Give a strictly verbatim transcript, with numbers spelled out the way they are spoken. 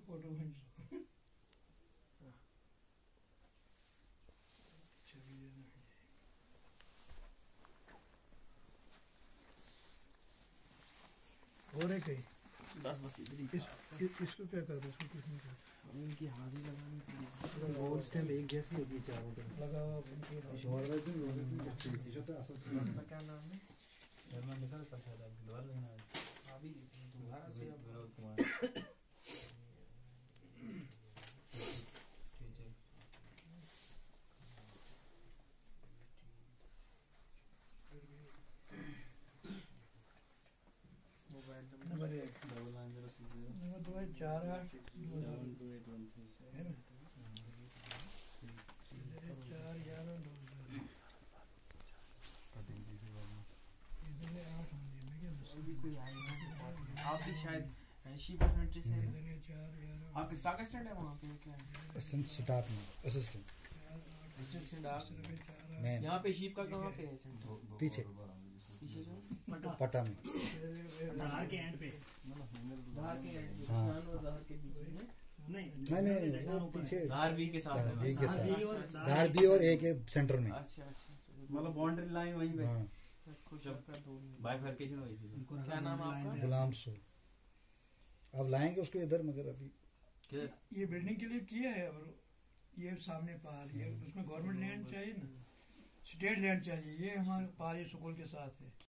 Photo खींच और है कहीं बस बस इधर ही इस, इस, इसको क्या कर दो, इसको कुछ नहीं कर उनकी हाजिर लगानी पड़ेगी। गोल स्टेम एक जैसी होगी चारों पे लगा हुआ उनकी क्या नाम है जर्मन लिखा था शायद विनोद लेना है अभी दोबारा से Vinod Kumar mobile number double nine zero six zero number दो है चार आठ seven two eight one three है ना चार ग्यारह दो इधर आठ होंगे मैं क्या अभी कोई आएगा आप भी शायद शी परसेंट से है इधर चार ग्यारह आप स्टॉक असिस्टेंट है वहाँ पे क्या है असिस्टेंट स्टाफ में असिस्टेंट असिस्टेंट आप मैन यहाँ पे शीप का कहाँ पे है सेंटर पीछे पीछे जो पटा में धार के एंड पे धार के एंड पे हाँ। शान और जहर के बीच में नहीं नहीं नहीं वो पीछे धार भी के साथ धार में बी के धार साथ बी और धार बी और एक सेंटर में अच्छा अच्छा मतलब बाउंड्री लाइन वहीं पे हाँ खुश होकर दो बाइफरकेशन हुई थी क्या नाम आपका गुलाम सो अब लाएंगे उसको इधर मगर अभी किधर ये बिल्डिंग के लिए किया है और ये सामने पार ये उसमें गवर्नमेंट लैंड चाहिए ना, स्टेट लैंड चाहिए, ये हमारे पार ये स्कूल के साथ है।